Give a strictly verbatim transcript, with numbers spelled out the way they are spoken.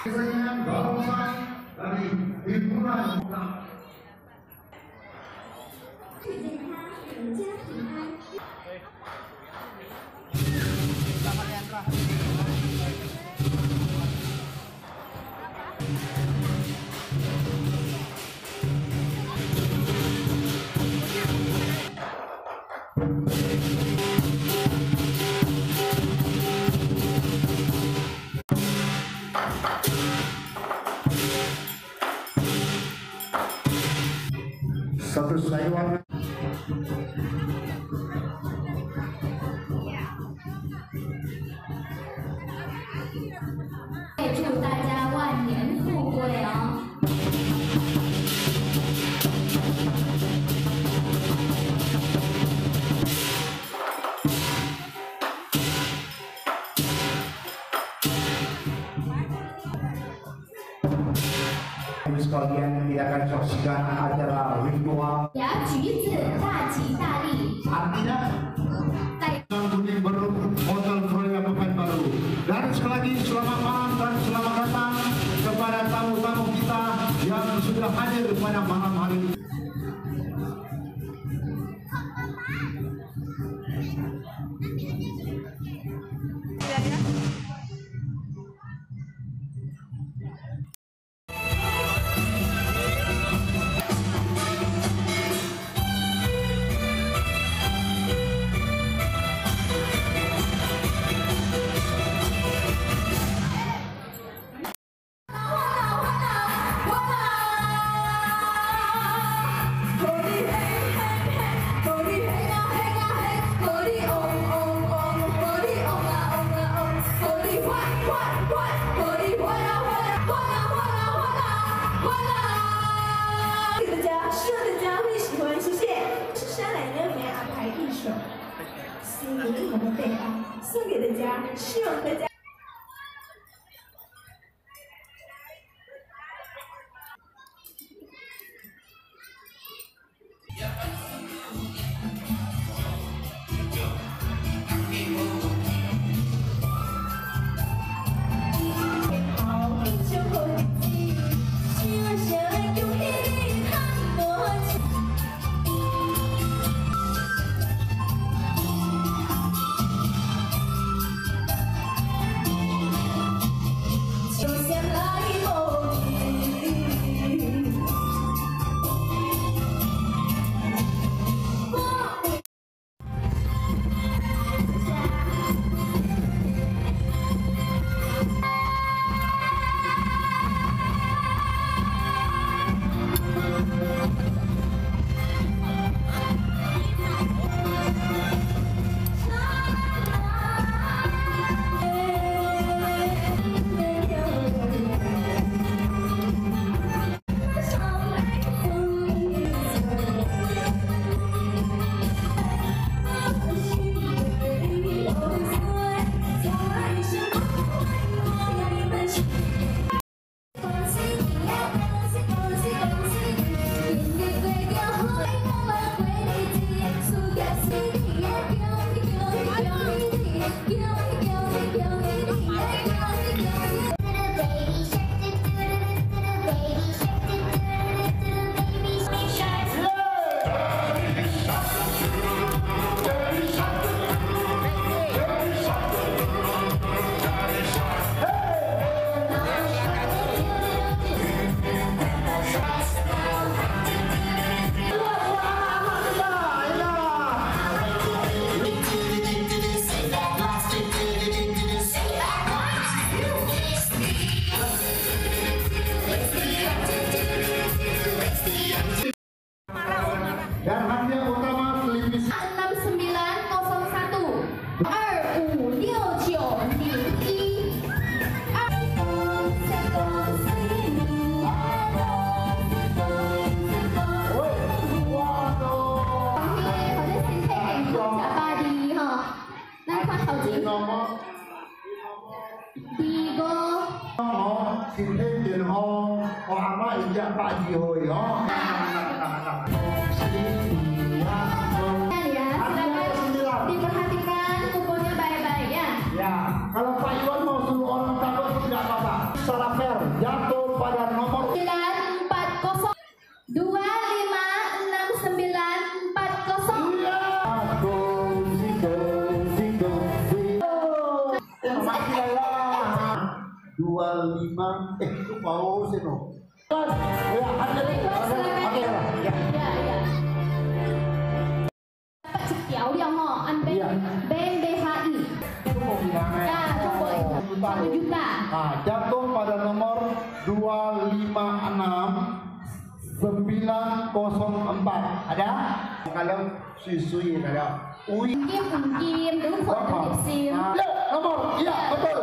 Biasanya barongsai dari himpunan. Satu sayuran. 祝大家万年富贵哦！ Sekalian tidak akan saksikan acara ritual. Ya,橘子大吉大利。 Artinya, Budi Baru Hotel Korea Pekanbaru. Dan sekali lagi selamat malam dan selamat datang kepada tamu-tamu kita yang sudah hadir pada malam hari ini. 送给大家，希望大家。 Dan hadiah utama televisi enam sembilan nol satu二五六九零一。第個， 我身體健康，我阿媽已經八字去哦。 diperhatikan kumpulnya baik-baik ya. Ya, kalau Pak Iwan mau suruh orang takut tidak apa-apa, secara fair. Makin lah. Dua lima. Eh, itu paus itu. Ya, ada nih. Ada, ada ya. Ya, ya. Dapat sekiau dia ho, an bank bank B H I. Cukup bilangnya. Ya, cukup. Satu juta. Nah, jatuh pada nomor dua lima enam sembilan nol empat. Ada? Kalau siswi ada. Ui. Kim, Kim, đúng rồi, Apa? Kim Sim. Nah, ya, nomor. Iya, betul.